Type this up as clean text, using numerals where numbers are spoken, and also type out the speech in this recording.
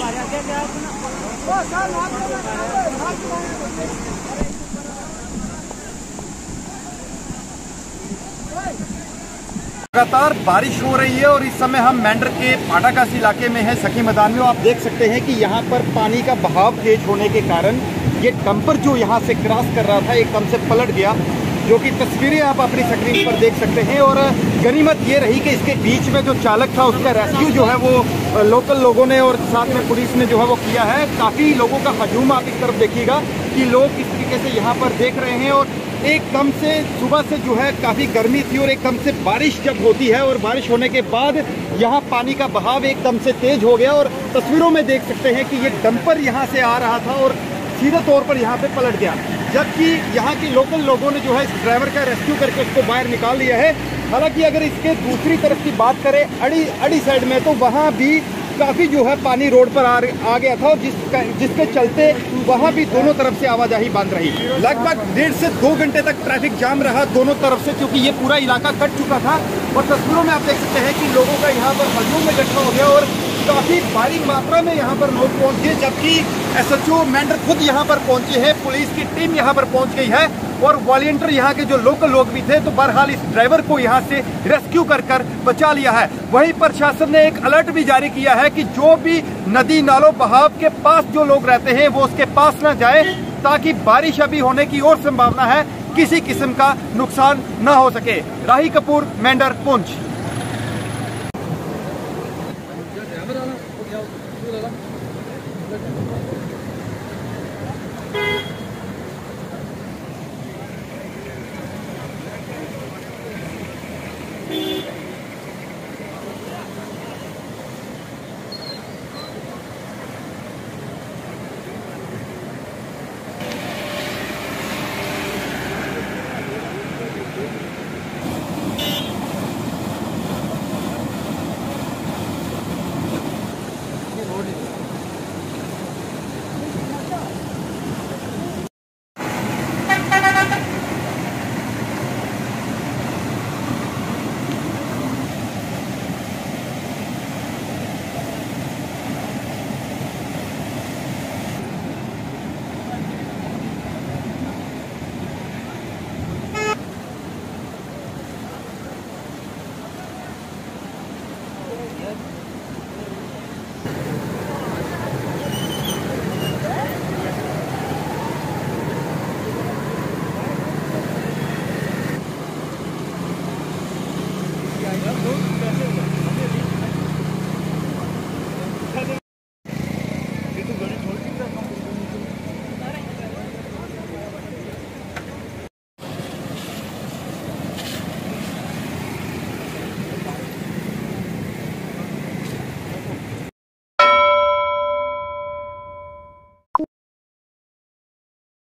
लगातार बारिश हो रही है और इस समय हम मेंढर के पाटाकासी इलाके में हैं, सखी मैदान में। आप देख सकते हैं कि यहाँ पर पानी का बहाव तेज होने के कारण ये डंपर जो यहाँ से क्रॉस कर रहा था एकदम से पलट गया, जो कि तस्वीरें आप अपनी स्क्रीन पर देख सकते हैं। और गनीमत ये रही कि इसके बीच में जो चालक था उसका रेस्क्यू जो है वो लोकल लोगों ने और साथ में पुलिस ने जो है वो किया है। काफ़ी लोगों का हजूम आप इस तरफ देखिएगा कि लोग किस तरीके से यहाँ पर देख रहे हैं। और एकदम से सुबह से जो है काफ़ी गर्मी थी और एकदम से बारिश जब होती है और बारिश होने के बाद यहाँ पानी का बहाव एकदम से तेज हो गया और तस्वीरों में देख सकते हैं कि ये डंपर यहाँ से आ रहा था और सीधे तौर पर यहाँ पे पलट गया, जबकि यहाँ के लोकल लोगों ने जो है इस ड्राइवर का रेस्क्यू करके उसको बाहर निकाल लिया है। हालांकि अगर इसके दूसरी तरफ की बात करें अड़ी साइड में, तो वहाँ भी काफ़ी जो है पानी रोड पर आ गया था और जिसके चलते वहाँ भी दोनों तरफ से आवाजाही बंद रही। लगभग 1.5 से 2 घंटे तक ट्रैफिक जाम रहा दोनों तरफ से, क्योंकि ये पूरा इलाका कट चुका था। और तस्वीरों में आप देख सकते हैं कि लोगों का यहाँ पर हजूम में इकट्ठा हो गया और काफ़ी भारी मात्रा में यहाँ पर लोग पहुँचे, जबकि SHO मेंढर खुद यहाँ पर पहुँचे हैं, पुलिस की टीम यहाँ पर पहुँच गई है और वॉलंटियर यहाँ के जो लोकल लोग भी थे, तो बहरहाल इस ड्राइवर को यहाँ से रेस्क्यू कर बचा लिया है। वहीं प्रशासन ने एक अलर्ट भी जारी किया है कि जो भी नदी नालों बहाव के पास जो लोग रहते हैं वो उसके पास न जाए, ताकि बारिश अभी होने की और संभावना है, किसी किस्म का नुकसान न हो सके। राही कपूर, मेंढर, पुंछ।